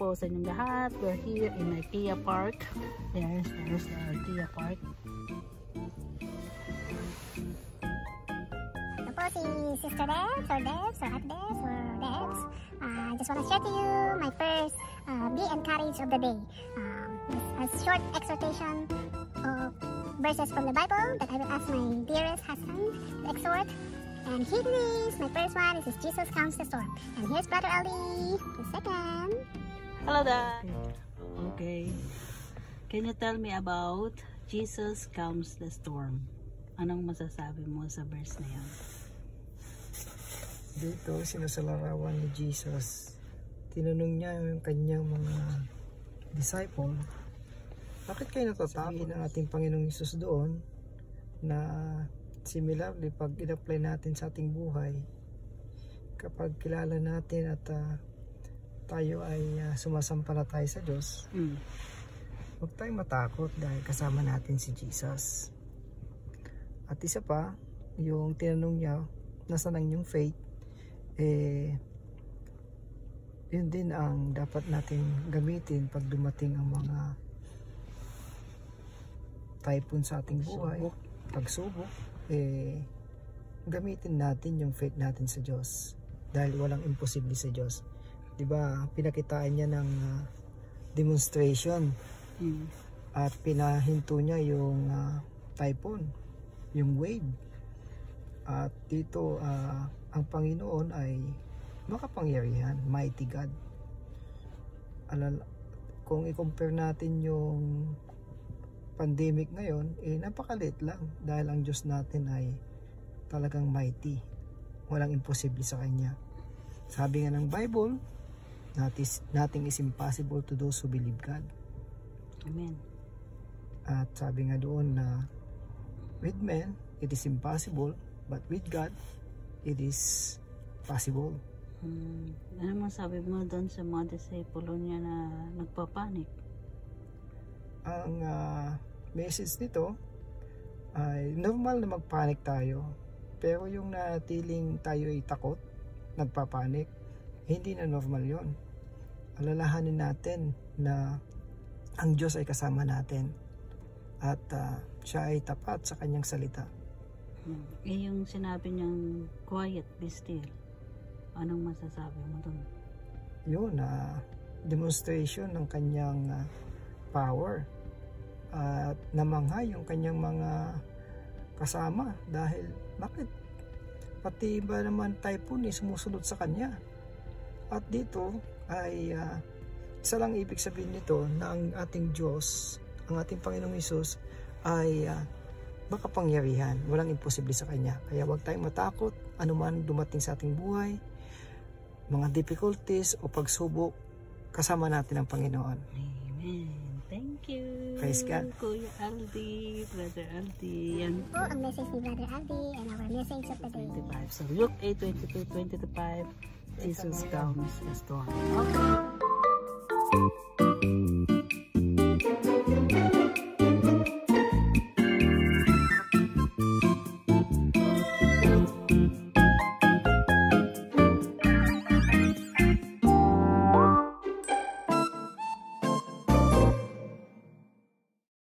po sa inyong lahat. We're here in IKEA Park. There's the IKEA Park. Ito po si Sister Debs or Debs or At Debs or Debs. I just want to share to you my first be encouraged of the day. A short exhortation of verses from the Bible that I will ask my dearest husband to exhort. And here it is. My first one is Jesus calms the storm. And here's Brother Aldi, the second. Hello, Dad. Okay. Can you tell me about Jesus calms the storm? Anong masasabi mo sa verse na yan? Dito, sinasalarawan ni Jesus. Tinanong niya yung kanyang mga disciple, bakit kayo natatakot ng ating Panginoong Hesus doon na similarly pag in-apply natin sa ating buhay, kapag kilala natin at tayo ay sumasampalataya sa Diyos, huwag tayong matakot dahil kasama natin si Jesus. At isa pa, yung tinanong niya, nasaan ang yung faith, yun din ang dapat natin gamitin pag dumating ang mga typhoon sa ating buhay, pagsubok, gamitin natin yung faith natin sa Diyos dahil walang imposible sa Diyos. Diba, pinakitaan niya ng demonstration at pinahinto niya yung typhoon, yung wave. At dito ang Panginoon ay makapangyarihan, mighty God. Kung i-compare natin yung pandemic ngayon, napakalit lang dahil ang Diyos natin ay talagang mighty. Walang imposible sa Kanya. Sabi nga ng Bible, nothing is impossible to those who believe God. Amen. At sabi nga doon na with men, it is impossible, but with God, it is possible. Ano masabi mo doon sa mga disciple niya na nagpapanik? Ang message nito ay normal na magpanik tayo, pero yung natiling tayo ay takot, nagpapanik, hindi na normal yon. Alalahanin natin na ang Diyos ay kasama natin at siya ay tapat sa kanyang salita. Yung sinabi niyang quiet, be still, anong masasabi mo doon? Yun, demonstration ng kanyang power at namangha yung kanyang mga kasama dahil bakit? Pati ba naman typhoon sumusunod sa kanya. At dito ay isa lang ibig sabihin nito na ang ating Diyos, ang ating Panginoong Hesus ay makapangyarihan, walang imposible sa Kanya. Kaya huwag tayong matakot anuman dumating sa ating buhay, mga difficulties o pagsubok, kasama natin ang Panginoon. Amen. Thank you. Praise God. Kuya Aldi, Brother Aldi. Yan po ang message ni Brother Aldi and our message of the day. 25. So Luke 8:22-25, Jesus calms the storm. Okay.